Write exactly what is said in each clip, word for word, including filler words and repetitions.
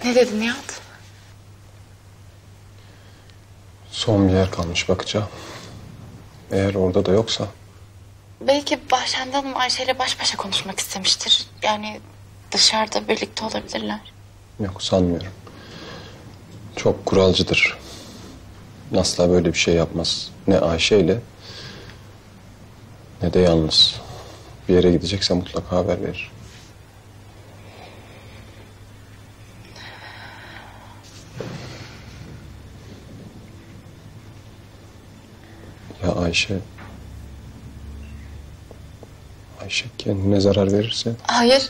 Ne dedin Nihat? Son bir yer kalmış bakacağım. Eğer orada da yoksa... Belki Bahşende Hanım Ayşe ile baş başa konuşmak istemiştir. Yani dışarıda birlikte olabilirler. Yok, sanmıyorum. Çok kuralcıdır. Asla böyle bir şey yapmaz. Ne Ayşe ile ne de yalnız. Bir yere gidecekse mutlaka haber verir. Ya Ayşe... Ayşe kendine zarar verirse... Hayır.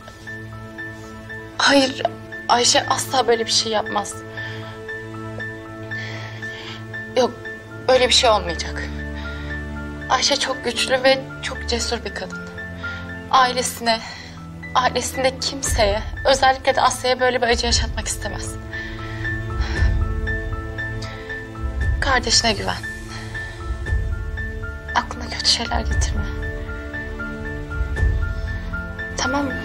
Hayır. Ayşe asla böyle bir şey yapmaz. Yok. Öyle bir şey olmayacak. Ayşe çok güçlü ve çok cesur bir kadın. Ailesine, ailesinde kimseye, özellikle de Asya'ya böyle bir acı yaşatmak istemez. Kardeşine güven. Aklına kötü şeyler getirme. Tamam mı?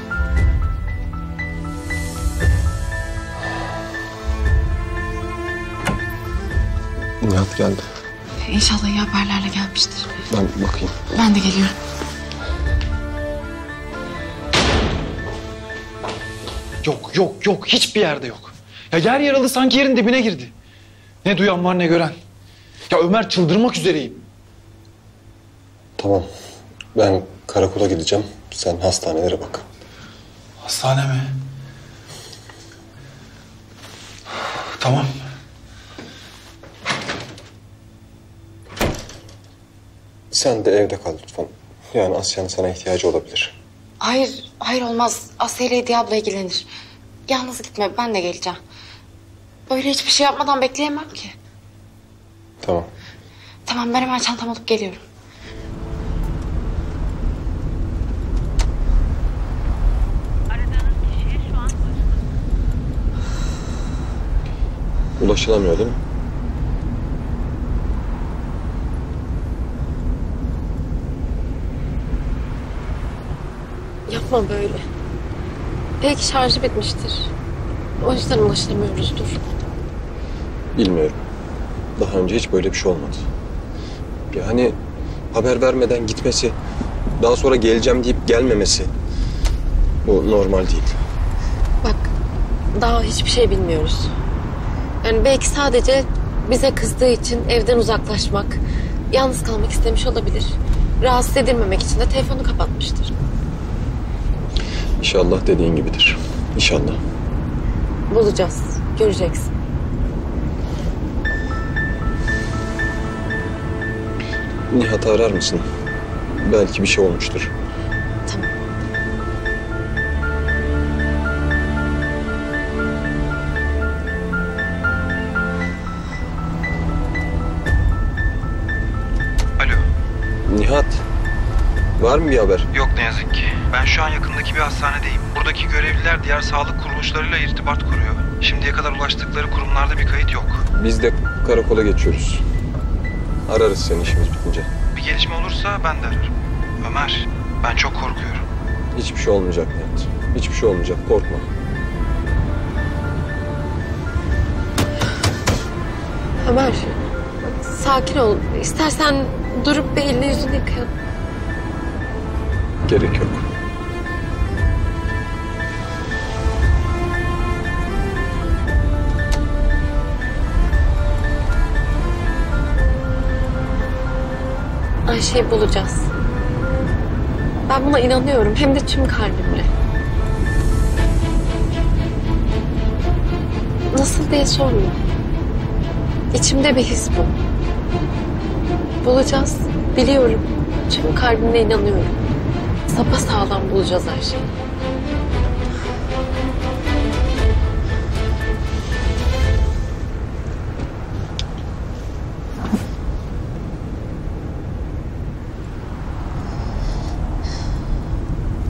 Nihat geldi. İnşallah iyi haberlerle gelmiştir. Ben bakayım. Ben de geliyorum. Yok yok yok, hiçbir yerde yok. Ya yer yarıldı, sanki yerin dibine girdi. Ne duyan var ne gören. Ya Ömer, çıldırmak üzereyim. Tamam. Ben karakola gideceğim. Sen hastanelere bak. Hastane mi? Tamam. Sen de evde kal lütfen. Yani Asya'nın sana ihtiyacı olabilir. Hayır, hayır olmaz. Asya ile Hediye abla ilgilenir. Yalnız gitme, ben de geleceğim. Böyle hiçbir şey yapmadan bekleyemem ki. Tamam. Tamam, ben hemen çantamı alıp geliyorum. Aradığınız kişiye şu an Ulaşılamıyor değil mi? Yapma böyle. Belki şarjı bitmiştir. O yüzden ulaşamıyoruzdur. Bilmiyorum. Daha önce hiç böyle bir şey olmadı. Yani haber vermeden gitmesi, daha sonra geleceğim deyip gelmemesi, bu normal değil. Bak, daha hiçbir şey bilmiyoruz. Yani belki sadece bize kızdığı için evden uzaklaşmak, yalnız kalmak istemiş olabilir. Rahatsız edilmemek için de telefonu kapatmıştır. İnşallah dediğin gibidir. İnşallah. Bulacağız, göreceksin. Nihat'ı arar mısın? Belki bir şey olmuştur. Tamam. Alo. Nihat, var mı bir haber? Yok ne yazık ki. Ben şu an yakındaki bir hastanedeyim. Buradaki görevliler diğer sağlık kuruluşlarıyla irtibat kuruyor. Şimdiye kadar ulaştıkları kurumlarda bir kayıt yok. Biz de karakola geçiyoruz. Ararız seni işimiz bitince. Bir gelişme olursa ben de ararım. Ömer, ben çok korkuyorum. Hiçbir şey olmayacak Nihat. Hiçbir şey olmayacak, korkma. Ömer, sakin ol. İstersen durup bir elini yüzünü yıkayalım. Gerek yok. Ayşe'yi bulacağız. Ben buna inanıyorum. Hem de tüm kalbimle. Nasıl diye sorma. İçimde bir his bu. Bulacağız. Biliyorum. Tüm kalbimle inanıyorum. Sapasağlam bulacağız Ayşe'yi.